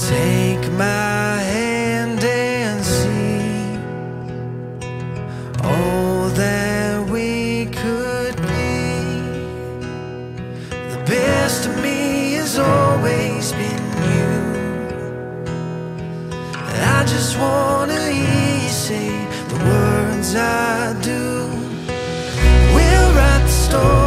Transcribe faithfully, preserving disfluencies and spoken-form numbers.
Take my hand and see all that we could be. The best of me has always been you. I just wanna hear you say the words I do. We'll write the story